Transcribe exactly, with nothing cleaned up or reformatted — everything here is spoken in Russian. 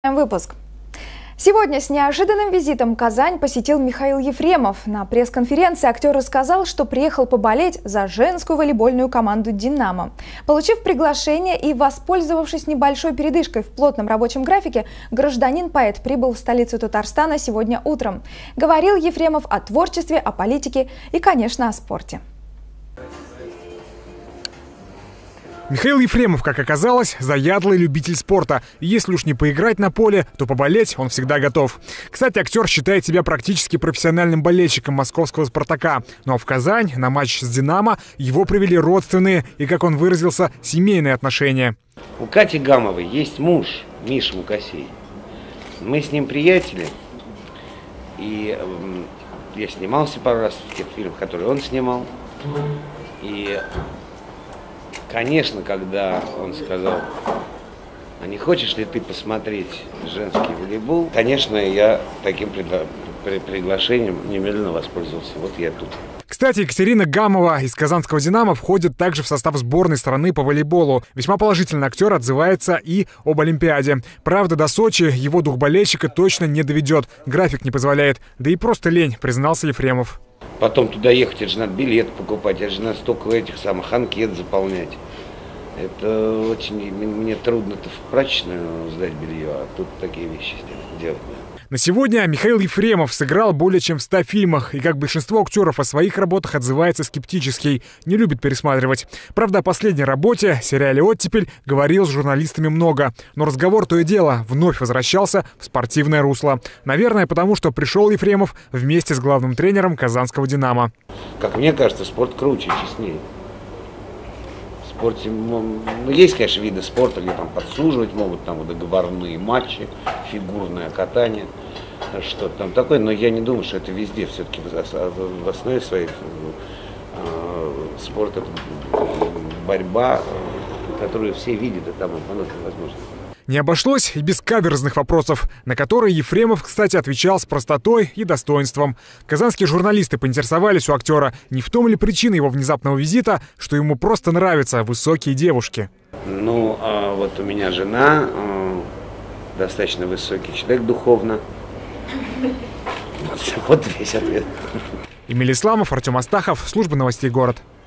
Выпуск. Сегодня с неожиданным визитом Казань посетил Михаил Ефремов. На пресс-конференции актер рассказал, что приехал поболеть за женскую волейбольную команду «Динамо». Получив приглашение и воспользовавшись небольшой передышкой в плотном рабочем графике, гражданин-поэт прибыл в столицу Татарстана сегодня утром. Говорил Ефремов о творчестве, о политике и, конечно, о спорте. Михаил Ефремов, как оказалось, заядлый любитель спорта. И если уж не поиграть на поле, то поболеть он всегда готов. Кстати, актер считает себя практически профессиональным болельщиком московского «Спартака». Но в Казань на матч с «Динамо» его привели родственные и, как он выразился, семейные отношения. У Кати Гамовой есть муж, Миша Мукасей. Мы с ним приятели. И э, я снимался пару раз в тех фильмах, которые он снимал. И... Конечно, когда он сказал, а не хочешь ли ты посмотреть женский волейбол, конечно, я таким пригла- при- приглашением немедленно воспользовался. Вот я тут. Кстати, Екатерина Гамова из казанского «Динамо» входит также в состав сборной страны по волейболу. Весьма положительно актер отзывается и об Олимпиаде. Правда, до Сочи его дух болельщика точно не доведет. График не позволяет. Да и просто лень, признался Ефремов. Потом туда ехать, это же надо билет покупать, это же надо столько этих самых анкет заполнять. Это очень, мне трудно-то в прачечную сдать белье, а тут такие вещи делать надо. На сегодня Михаил Ефремов сыграл более чем в ста фильмах, и как большинство актеров о своих работах отзывается скептически, не любит пересматривать. Правда, о последней работе, сериале «Оттепель», говорил с журналистами много, но разговор то и дело вновь возвращался в спортивное русло. Наверное, потому что пришел Ефремов вместе с главным тренером казанского «Динамо». Как мне кажется, спорт круче, честнее. В спорте, ну, есть, конечно, виды спорта, где там подсуживать могут, там договорные матчи, фигурное катание, что-то там такое, но я не думаю, что это везде. Все-таки в основе своей э, спорт — это борьба, которую все видят, и там оно возможно. Не обошлось и без каверзных вопросов, на которые Ефремов, кстати, отвечал с простотой и достоинством. Казанские журналисты поинтересовались у актера, не в том ли причина его внезапного визита, что ему просто нравятся высокие девушки. Ну, а вот у меня жена а, достаточно высокий человек духовно. Вот весь ответ. Эмиль Исламов, Артем Астахов, служба новостей «Город».